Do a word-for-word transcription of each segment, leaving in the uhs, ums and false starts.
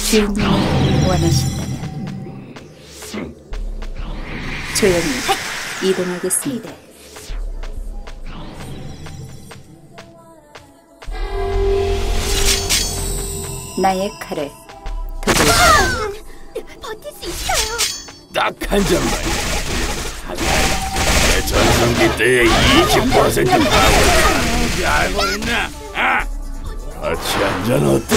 주인님이 원하신다면 조용히 이동하겠습니다. 나의 칼에 독을 버틸 수 있어요. 딱 한 잔만. 내 전성기 때의 이십 퍼센트 파워를 알고 있나? 아! 같이 한 잔 어때?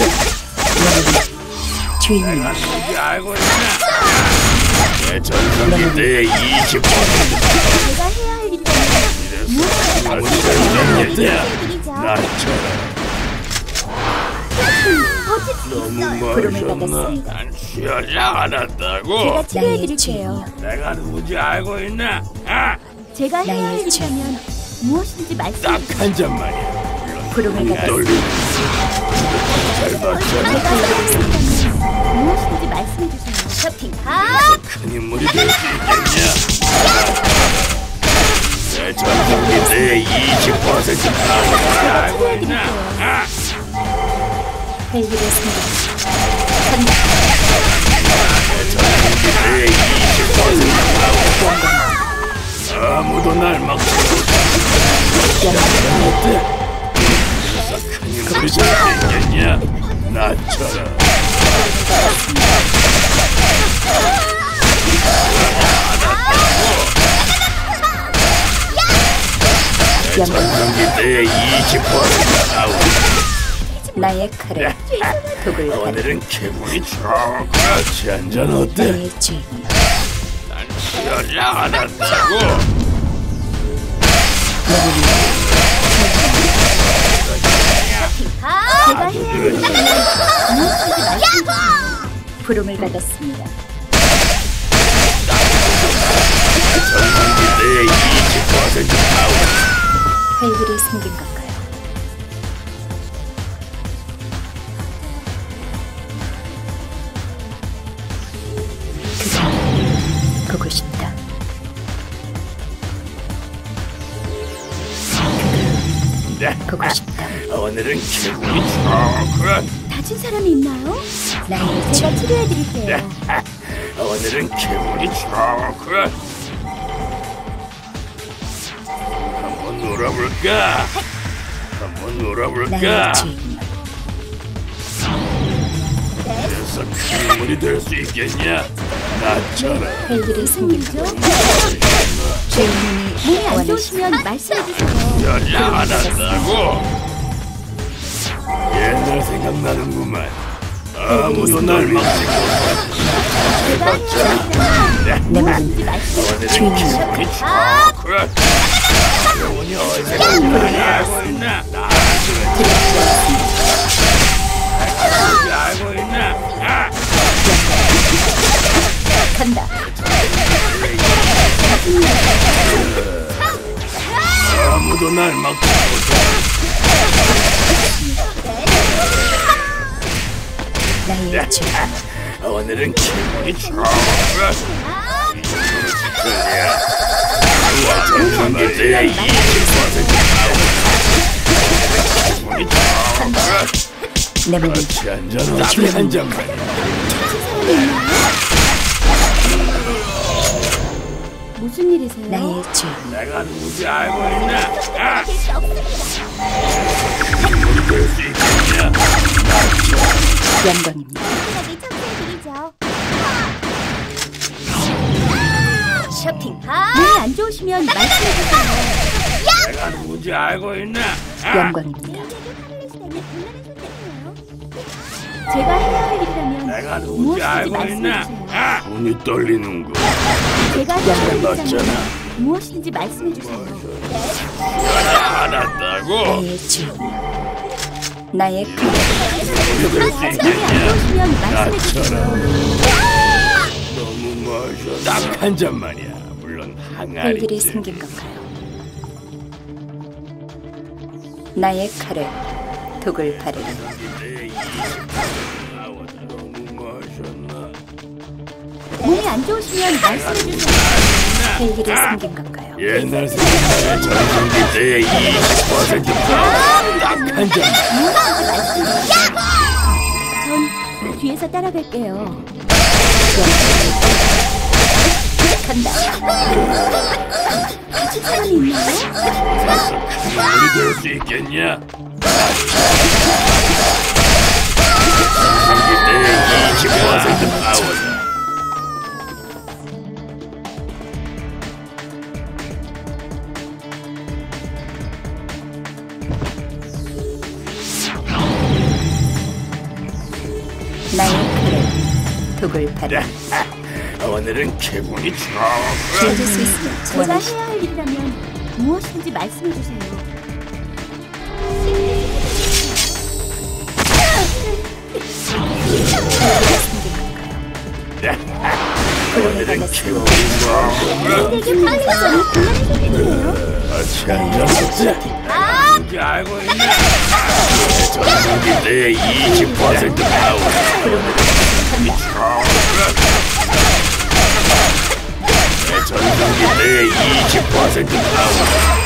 주인님 누군지 알고 있나? 내 전성기 때의 이십 퍼센트 제가 해야 할 일이라면 파워를 드리죠. 나처럼. 버틸 수 너무 부름을 마셨나? 받았습니다. 난 취하지 않았다고. 제가 치료해 나의 드릴게요. 내가 누군지 알고 있나? 아! 제가 해야 할 나의 일이라면 무엇인지 말씀해 딱 주세요. 한 잔만이야. 부름을 받았습니다. 떨리네. 잘 봤잖아. 제가 해야 할 일이라면 무엇인지 말씀해 주세요. 쇼핑 하! 큰 인물이 될 수 있겠냐? 내 전성기 때의 이십 퍼센트 파워를 알고 있나? 아! 헬기를 승리 내 전성기 때의 이십 퍼센트 파워. 아무도 날 막지 못해. 어때? 그래서 큰 인물이 될 수 있겠냐? 나처럼. 내 전성기 때의 이십 퍼센트 파워. 나의 칼에 독을 바르 오늘은 기분이 좋고 같이 한잔 어때? 나의 주인 난 취하지 않았다고. 제가 해야 할 일이라면 무엇인지 말씀해 주세요. 부름을 받았습니다. 전성기 때의 이십 퍼센트 파워. 헬기를 숨긴 건가요? 그가 보고 싶다. 네, 보고 싶다. 오늘은 기분이 좋고. 다친 사람이 있나요? 나의 제가 주인 치료해 드릴게요. 오늘은 기분이 좋고. 한번 놀아볼까? 한번 나의 놀아볼까? 주인 그래서 큰 인물이 될 수 있겠냐? 나처럼. 헬기를 숨긴 건가요? 주인님이 몸이 안 원하신다. 좋으시면 말씀해 주세요. 여지 않았다고. 옛날 생각나는구만. 아무도 날 막지 못해. 제가 해야 할 일이라면 내 무엇인지 말은 말씀해 주세요. 오늘은 기분이 좋고. 영혼이 어디서 많이 알고 있나? 나 누군지 알고 있나? 아! 간다. 아무도 날 막지 못해. 나의 주인 오늘은 기분이 좋고. 전성기 때의 이십 퍼센트 기분이 좋고. 내 몸은 같이 한잔 어때? 한 잔만. 무슨 일이세요? 나의 주인 내가 누군지 알고 있나? 아! 될수 없습니다. 인물이 될 수 있겠냐? 영광입니다. 확실하게 청소해드리죠. 쇼핑 하! 몸이 안 좋으시면 말씀해 주세요. 내가 누군지 알고 있나? 아! 영광입니다. 제가 해야 할 일이라면 내가 누군지 무엇인지 알고 말씀해 있나? 주세요. 아! 손이 떨리는군. 제가 해야 할 맞잖아. 일이라면 무엇인지 말씀해 주세요. 알았다고. 나의 주인 나의 칼에 인물이 될 수 몸이 안 있겠냐? 좋으시면 말씀해 주세요. 나처럼. 너무 마셔. 딱 한 잔만이야. 물론 헬기를 항아리지. 숨긴 건가요? 나의 칼에 독을 바르라. 너무 마셨나? 몸이 안 좋으시면 말씀해 주세요. 헬기를 숨긴 건가요? 옛날 생각나는 전성기 때의 이십 퍼센트 딱 한 잔만. 전 뒤에 뒤에서 따라갈게요. 간다. 아직 사람이 있나요? 우리 될 수 있겠냐? 내 이십 퍼센트 파워다. 나의 칼에 독을 바르리. 오늘은 기분이 좋아. 도와줄 수 있으면 제가 원하시. 해야 할 일이라면 무엇인지 말씀해 주세요. 오늘은 기분이 좋아. 되게 빨리잖아. 곤란해졌는데요. 어찌 앉았었지? 뭔지 알고 있나? 전성기 내 이십 퍼센트 파워. 내 전성기 내 이십 퍼센트 파워.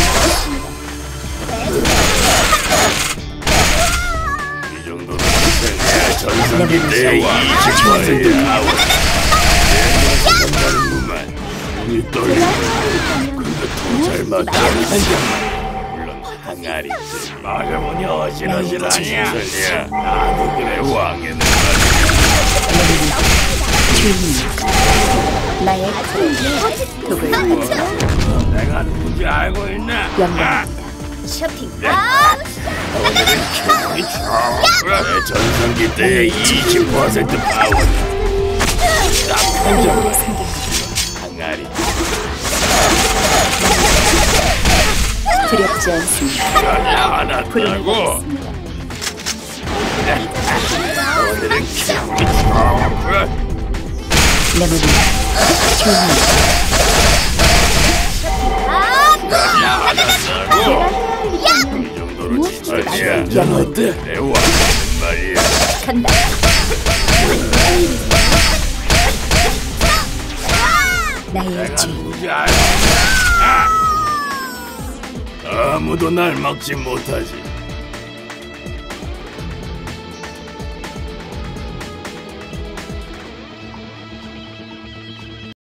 이 정도는 내 전성기 내 이십 퍼센트 파워. 내 녀석은 다른구만. 눈이 떨리네. 근데 더 잘 맞다. 물론 항아리지. 말해보니 어질어질하냐. 나도 그래 왕에는 나의 칼에 독을 바르리. 내가 누군지 알고 있나? 영광입니다. 쇼핑. 오늘은 기분이 좋아. 내 전성기 때 이십 퍼센트 파워. 우리에게 생긴 항아리. 두렵지 않습니다. 전혀 안 왔다고. 오늘은 기분이 좋아. 내 몸이 조용히 전혀 안 왔다고. 이 정도로 지쳤냐? 내 왕은 말이야. 간다. 나의 내가 주인. 누군지 알고 있나? 아무도 날 막지 못하지.